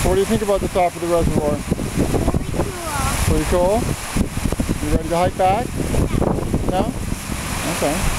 What do you think about the top of the reservoir? Really cool. Pretty cool? You ready to hike back? No? Okay.